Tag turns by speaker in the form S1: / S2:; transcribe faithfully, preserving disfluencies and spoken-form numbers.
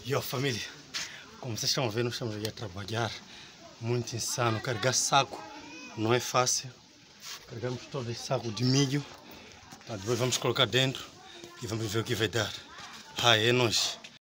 S1: E ó, família, como vocês estão a ver, nós estamos aí a trabalhar. Muito insano. Carregar saco não é fácil. Carregamos todo esse saco de milho. Tá, depois vamos colocar dentro e vamos ver o que vai dar. Ah, é nós.